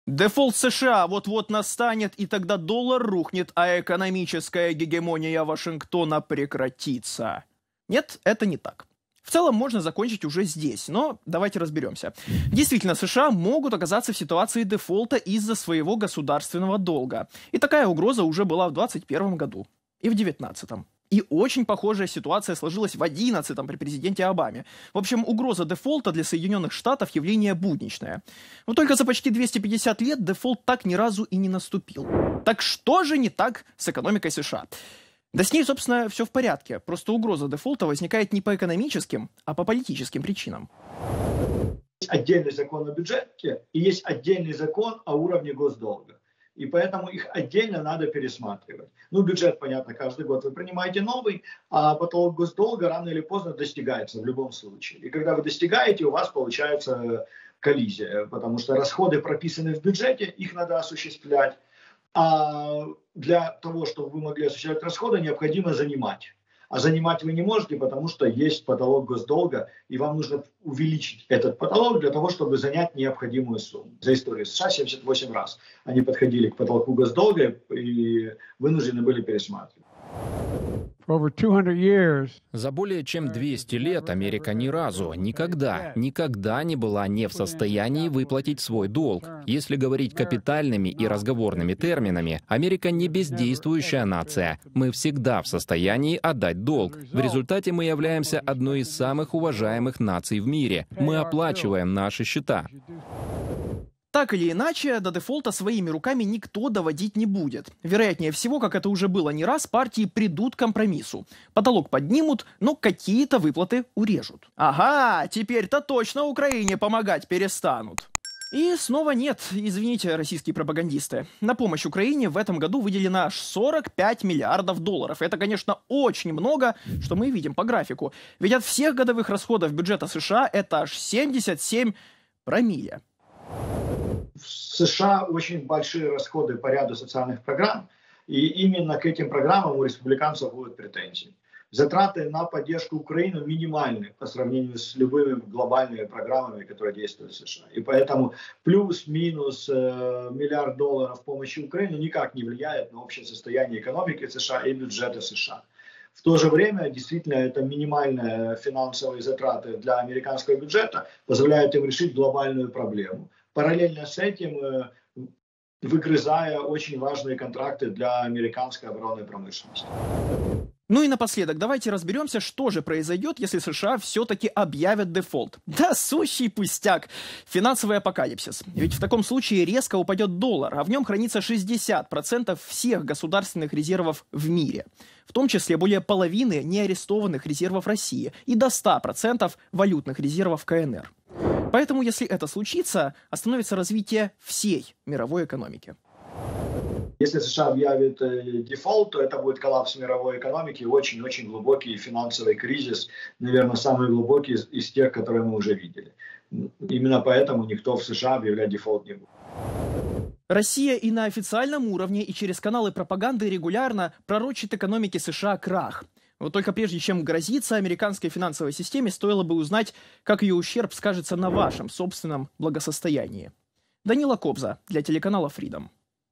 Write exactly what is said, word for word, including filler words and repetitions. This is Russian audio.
Дефолт США вот-вот настанет, и тогда доллар рухнет, а экономическая гегемония Вашингтона прекратится. Нет, это не так. В целом можно закончить уже здесь, но давайте разберемся. Действительно, США могут оказаться в ситуации дефолта из-за своего государственного долга. И такая угроза уже была в двадцать первом году и в девятнадцатом. И очень похожая ситуация сложилась в одиннадцатом при президенте Обаме. В общем, угроза дефолта для Соединенных Штатов явление будничное. Но только за почти двести пятьдесят лет дефолт так ни разу и не наступил. Так что же не так с экономикой США? Да с ней, собственно, все в порядке. Просто угроза дефолта возникает не по экономическим, а по политическим причинам. Есть отдельный закон о бюджете и есть отдельный закон о уровне госдолга. И поэтому их отдельно надо пересматривать. Ну, бюджет, понятно, каждый год вы принимаете новый, а потолок госдолга рано или поздно достигается в любом случае. И когда вы достигаете, у вас получается коллизия, потому что расходы прописаны в бюджете, их надо осуществлять. А для того, чтобы вы могли осуществлять расходы, необходимо занимать. А занимать вы не можете, потому что есть потолок госдолга, и вам нужно увеличить этот потолок для того, чтобы занять необходимую сумму. За историю США семьдесят восемь раз они подходили к потолку госдолга и вынуждены были пересматривать. За более чем двести лет Америка ни разу, никогда, никогда не была не в состоянии выплатить свой долг. Если говорить капитальными и разговорными терминами, Америка не бездействующая нация. Мы всегда в состоянии отдать долг. В результате мы являемся одной из самых уважаемых наций в мире. Мы оплачиваем наши счета. Так или иначе, до дефолта своими руками никто доводить не будет. Вероятнее всего, как это уже было не раз, партии придут к компромиссу. Потолок поднимут, но какие-то выплаты урежут. Ага, теперь-то точно Украине помогать перестанут. И снова нет, извините, российские пропагандисты. На помощь Украине в этом году выделено аж сорок пять миллиардов долларов. Это, конечно, очень много, что мы видим по графику. Ведь от всех годовых расходов бюджета США это аж семьдесят семь промилле. В США очень большие расходы по ряду социальных программ, и именно к этим программам у республиканцев будут претензии. Затраты на поддержку Украины минимальны по сравнению с любыми глобальными программами, которые действуют в США. И поэтому плюс-минус э, миллиард долларов помощи Украине никак не влияет на общее состояние экономики США и бюджета США. В то же время, действительно, это минимальные финансовые затраты для американского бюджета позволяют им решить глобальную проблему. Параллельно с этим выгрызая очень важные контракты для американской оборонной промышленности. Ну и напоследок, давайте разберемся, что же произойдет, если США все-таки объявят дефолт. Да, сущий пустяк. Финансовый апокалипсис. Ведь в таком случае резко упадет доллар, а в нем хранится шестьдесят процентов всех государственных резервов в мире. В том числе более половины неарестованных резервов России и до ста процентов валютных резервов КНР. Поэтому, если это случится, остановится развитие всей мировой экономики. Если США объявит э, дефолт, то это будет коллапс мировой экономики и очень-очень глубокий финансовый кризис, наверное, самый глубокий из, из тех, которые мы уже видели. Именно поэтому никто в США объявлять дефолт не будет. Россия и на официальном уровне, и через каналы пропаганды регулярно пророчит экономике США крах. Вот только прежде чем грозиться американской финансовой системе, стоило бы узнать, как ее ущерб скажется на вашем собственном благосостоянии. Данила Кобза для телеканала Freedom.